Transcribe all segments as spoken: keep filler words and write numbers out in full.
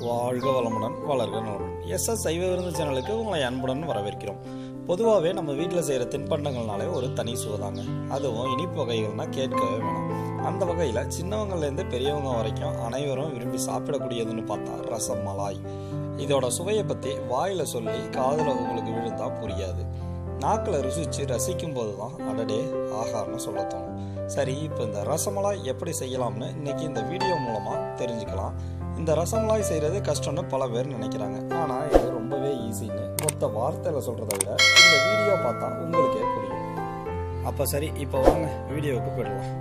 வாழ்க வளமுடன் வளர்க நலமுடன். எஸ்எஸ் சைவ விருந்து சேனலுக்கு உங்களை அன்புடன் வரவேற்கிறோம். பொதுவாகவே நம்ம வீட்டில் செய்கிற தின்பண்டங்கள்னாலே ஒரு தனி சுவைதாங்க. அதுவும் இனிப்பு வகைகள்னால் கேட்கவே வேணாம். அந்த வகையில் சின்னவங்கள்லேருந்து பெரியவங்க வரைக்கும் அனைவரும் விரும்பி சாப்பிடக்கூடியதுன்னு பார்த்தா ரசம் மலாய். இதோட சுவையை பற்றி வாயில் சொல்லி காதில் உங்களுக்கு விழுந்தால் புரியாது. நாக்கில் ருசித்து ரசிக்கும் போது தான் அடடே ஆகாரம்னு சொல்ல தோணும். சரி, இப்போ இந்த ரசமலாய் எப்படி செய்யலாம்னு இன்னைக்கு இந்த வீடியோ மூலமாக தெரிஞ்சுக்கலாம். இந்த ரசமலாய் செய்கிறது கஷ்டம்னு பல பேர் நினைக்கிறாங்க. ஆனால் இது ரொம்பவே ஈஸின்னு மொத்த வார்த்தையில் சொல்கிறத விட இந்த வீடியோ பார்த்தா உங்களுக்கே புரியும். அப்போ சரி, இப்போ வாங்க வீடியோவுக்கு போயிடலாம்.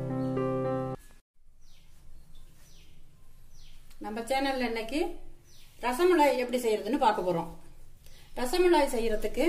நம்ம சேனலில் இன்னைக்கு ரசமலாய் எப்படி செய்யறதுன்னு பார்க்க போகிறோம். ரசமலாய் செய்யறதுக்கு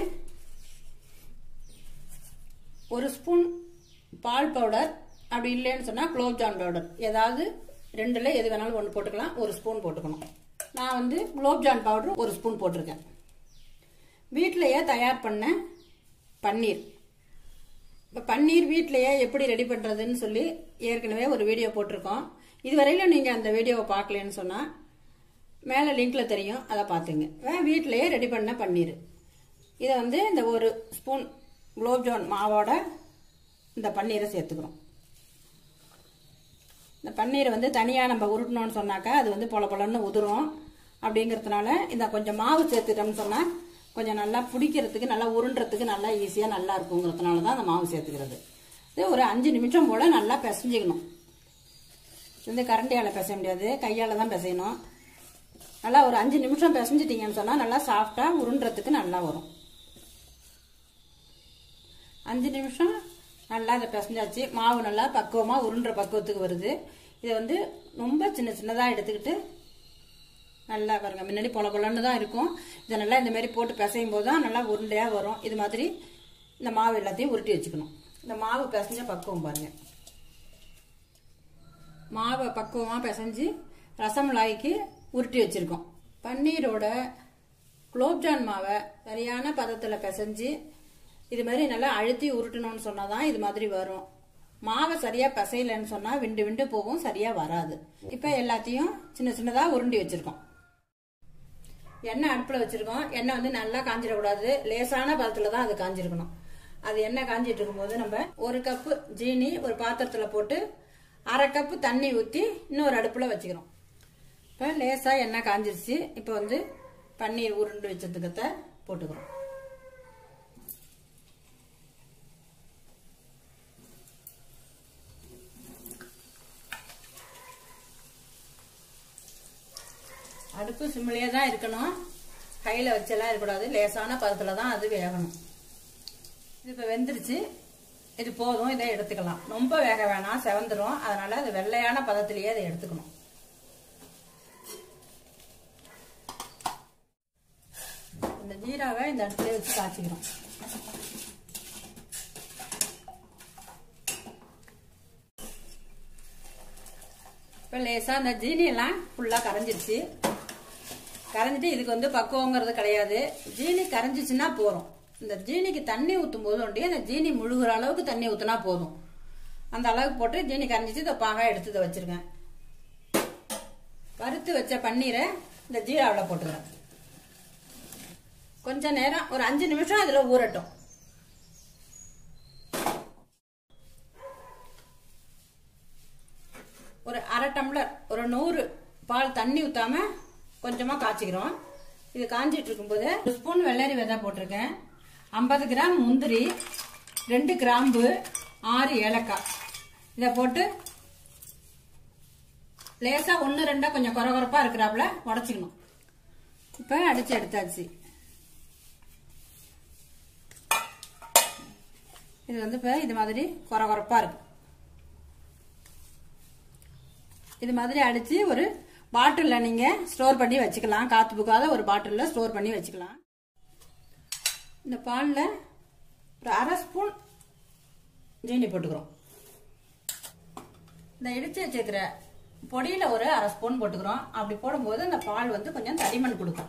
ஒரு ஸ்பூன் பால் பவுடர், அப்படி இல்லைன்னு சொன்னால் குலோப்ஜான் பவுடர், ஏதாவது ரெண்டில் எது வேணாலும் ஒன்று போட்டுக்கலாம். ஒரு ஸ்பூன் போட்டுக்கணும். நான் வந்து குலோப்ஜான் பவுடர் ஒரு ஸ்பூன் போட்டிருக்கேன். வீட்டிலையே தயார் பண்ண பன்னீர். இப்போ பன்னீர் வீட்டிலையே எப்படி ரெடி பண்ணுறதுன்னு சொல்லி ஏற்கனவே ஒரு வீடியோ போட்டிருக்கோம். இதுவரையிலும் நீங்கள் அந்த வீடியோவை பார்க்கலன்னு சொன்னால் மேலே லிங்கில் தெரியும், அதை பார்த்துங்க. வீட்டிலையே ரெடி பண்ண பன்னீர். இதை வந்து இந்த ஒரு ஸ்பூன் குலோப்ஜான் மாவோட இந்த பன்னீரை சேர்த்துக்கிறோம். இந்த பன்னீரை வந்து தனியாக நம்ம உருட்டணும்னு சொன்னாக்கா அது வந்து பொல பொலன்னு உதிரும். அப்படிங்கிறதுனால இந்த கொஞ்சம் மாவு சேர்த்துட்டோம்னு சொன்னால் கொஞ்சம் நல்லா பிடிக்கிறதுக்கு, நல்லா உருண்டுறதுக்கு நல்லா ஈஸியாக நல்லா இருக்குங்கிறதுனால தான் அந்த மாவு சேர்த்துக்கிறது. இது ஒரு அஞ்சு நிமிஷம் போல் நல்லா பிசைஞ்சிக்கணும். இந்த கரண்டியால் பிசைய முடியாது, கையால் தான் பிசையணும். நல்லா ஒரு அஞ்சு நிமிஷம் பிசைஞ்சிட்டிங்கன்னு சொன்னால் நல்லா சாஃப்டாக உருண்டுறதுக்கு நல்லா வரும். அஞ்சு நிமிஷம் நல்லா அதை பிசைஞ்சாச்சு. மாவு நல்லா பக்குவமாக உருண்டுற பக்குவத்துக்கு வருது. இதை வந்து ரொம்ப சின்ன சின்னதாக எடுத்துக்கிட்டு நல்லா பாருங்க, முன்னாடி பொல பொலன்னு தான் இருக்கும். இதை நல்லா இந்த மாதிரி போட்டு பிசையும் போது தான் நல்லா உருண்டையாக வரும். இது மாதிரி இந்த மாவு எல்லாத்தையும் உருட்டி வச்சுக்கணும். இந்த மாவு பிசைஞ்ச பக்குவம் பாருங்க. மாவை பக்குவமாக பிசைஞ்சு ரசமலாய்க்கு உருட்டி வச்சுருக்கோம். பன்னீரோட குலோப்ஜான் மாவை சரியான பதத்தில் பிசைஞ்சு இது மாதிரி நல்லா அழுத்தி உருட்டணும்னு சொன்னால் தான் இது மாதிரி வரும். மாவை சரியாக பிசையலைன்னு சொன்னால் விண்டு விண்டு போகும், சரியாக வராது. இப்போ எல்லாத்தையும் சின்ன சின்னதாக உருண்டி வச்சுருக்கோம். எண்ணெய் அடுப்பில் வச்சுருக்கோம். எண்ணெய் வந்து நல்லா காஞ்சிடக்கூடாது, லேசான பதத்தில் தான் அது காஞ்சிருக்கணும். அது எண்ணெய் காஞ்சிட்டு இருக்கும்போது நம்ம ஒரு கப்பு ஜீனி ஒரு பாத்திரத்தில் போட்டு அரை கப்பு தண்ணி ஊற்றி இன்னொரு அடுப்பில் வச்சுக்கிறோம். இப்போ லேசாக எண்ணெய் காஞ்சிருச்சு. இப்போ வந்து பன்னீர் உருண்டு வச்சதுக்கத்தை போட்டுக்கிறோம். அடுப்பு சிம்மிலே தான் இருக்கணும், கையில் வச்செல்லாம் இருக்கக்கூடாது. லேசான பதத்தில் தான் அது வேகணும். இது இப்போ வெந்துருச்சு, இது போதும். இதை எடுத்துக்கலாம். ரொம்ப வேக வேணாம், செவந்துடும். அதனால அது வெள்ளையான பதத்திலேயே அதை எடுத்துக்கணும். இந்த ஜீராவை இந்த அடுப்புலேயே வச்சு காய்ச்சிக்கிறோம். இப்போ லேசாக அந்த ஜீனியெல்லாம் ஃபுல்லாக கரைஞ்சிருச்சு. கரைஞ்சிட்டு இதுக்கு வந்து பக்குவங்கிறது கிடையாது. ஜீனி கரைஞ்சிச்சுன்னா போதும். இந்த ஜீனிக்கு தண்ணி ஊற்றும் போது ஒண்டி அந்த ஜீனி முழுகிற அளவுக்கு தண்ணி ஊற்றினா போதும். அந்த அளவுக்கு போட்டு ஜீனி கரைஞ்சிச்சு இதை பாக எடுத்து இதை வச்சுருக்கேன். வறுத்து வச்ச பன்னீரை இந்த ஜீராவில் போட்டுக்கிறேன். கொஞ்ச நேரம் ஒரு அஞ்சு நிமிஷம் அதில் ஊறட்டும். ஒரு அரை டம்ளர், ஒரு நூறு பால் தண்ணி ஊற்றாம கொஞ்சமாக காய்ச்சிக்கிறோம். இது காஞ்சிட்டு இருக்கும்போது ஒரு ஸ்பூன் வெள்ளரி விதை போட்டிருக்கேன், ஐம்பது கிராம் முந்திரி, ரெண்டு கிராம்பு, ஆறு ஏலக்காய் இதை போட்டு லேசாக ஒன்று ரெண்டாக கொஞ்சம் குறை குறைப்பாக இருக்கிறாப்புல உடச்சிக்கணும். இப்போ அடித்து எடுத்தாச்சு. இது வந்து இப்போ இது மாதிரி குறை குறைப்பாக இருக்கு. இது மாதிரி அடித்து ஒரு பாட்டிலில் நீங்கள் ஸ்டோர் பண்ணி வச்சுக்கலாம். காற்று புகாத ஒரு பாட்டிலில் ஸ்டோர் பண்ணி வச்சுக்கலாம். இந்த பாலில் ஒரு அரை ஸ்பூன் ஜீனி போட்டுக்கிறோம். இந்த இடித்து வச்சுக்கிற பொடியில் ஒரு அரை ஸ்பூன் போட்டுக்கிறோம். அப்படி போடும்போது அந்த பால் வந்து கொஞ்சம் தடிமண் கொடுக்கும்.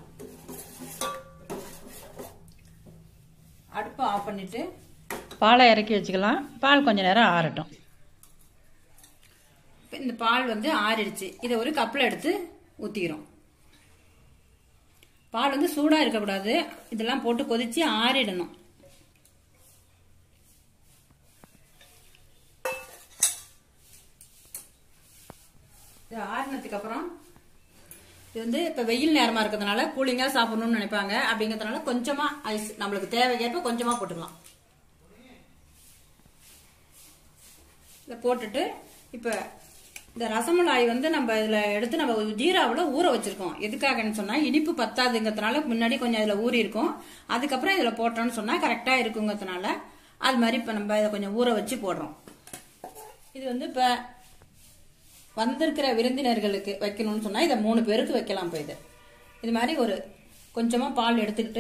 அடுப்பை ஆஃப் பண்ணிவிட்டு பாலை இறக்கி வச்சுக்கலாம். பால் கொஞ்சம் நேரம் ஆறட்டும். இந்த பால் வந்து ஆறிடுச்சு. இதை ஒரு கப்பில் எடுத்து ஊற்றிக்கிறோம். பால் வந்து சூடாக இருக்கக்கூடாது. இதெல்லாம் போட்டு கொதிச்சு ஆறிடணும். இது ஆறினதுக்கு அப்புறம் இது வந்து இப்போ வெயில் நேரமாக இருக்கிறதுனால கூலிங்காக சாப்பிடணும்னு நினைப்பாங்க. அப்படிங்கிறதுனால கொஞ்சமாக ஐஸ் நம்மளுக்கு தேவைக்கேற்ப கொஞ்சமாக போட்டுக்கலாம். இதை போட்டுட்டு இப்போ இந்த ரசமலாய் வந்து நம்ம இதில் எடுத்து நம்ம ஜீராவில் ஊற வச்சிருக்கோம். எதுக்காகன்னு சொன்னால் இனிப்பு பத்தாதுங்கிறதுனால முன்னாடி கொஞ்சம் இதில் ஊறி இருக்கும். அதுக்கப்புறம் இதில் போட்டோன்னு சொன்னால் கரெக்டாக இருக்குங்கிறதுனால அது மாதிரி இப்போ நம்ம இதை கொஞ்சம் ஊற வச்சு போடுறோம். இது வந்து இப்போ வந்திருக்கிற விருந்தினர்களுக்கு வைக்கணும்னு சொன்னால் இதை மூணு பேருக்கு வைக்கலாம். இப்போ இது இது மாதிரி ஒரு கொஞ்சமாக பால் எடுத்துக்கிட்டு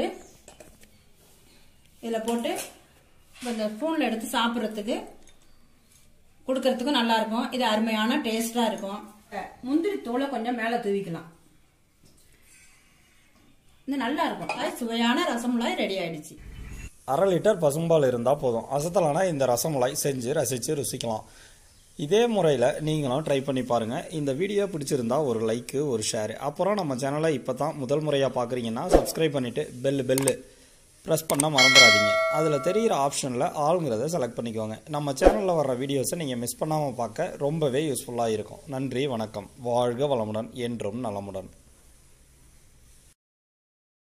இதில் போட்டு இந்த ஸ்பூனில் எடுத்து சாப்பிட்றதுக்கு கொடுக்கறதுக்கும் நல்லா இருக்கும். இது அருமையான டேஸ்டா இருக்கும். முந்திரி தோலை கொஞ்சம் மேலே தூவிக்கலாம். இது நல்லா இருக்கும். சுவையான ரசமலாய் ரெடி ஆயிடுச்சு. அரை லிட்டர் பசும்பால் இருந்தால் போதும். அசத்தலான இந்த ரசமலாய் செஞ்சு ரசித்து ருசிக்கலாம். இதே முறையில் நீங்களும் ட்ரை பண்ணி பாருங்கள். இந்த வீடியோ பிடிச்சிருந்தா ஒரு லைக்கு ஒரு ஷேர். அப்புறம் நம்ம சேனலை இப்போ தான் முதல் முறையாக பார்க்குறீங்கன்னா சப்ஸ்கிரைப் பண்ணிவிட்டு பெல்லு பெல்லு ப்ரெஸ் பண்ண மறந்துடாதீங்க. அதில் தெரிகிற ஆப்ஷனில் ஆளுங்கிறத செலக்ட் பண்ணிக்கோங்க. நம்ம சேனலில் வர்ற வீடியோஸை நீங்கள் மிஸ் பண்ணாமல் பார்க்க ரொம்பவே யூஸ்ஃபுல்லாக இருக்கும். நன்றி, வணக்கம். வாழ்க வளமுடன், என்றும் நலமுடன்.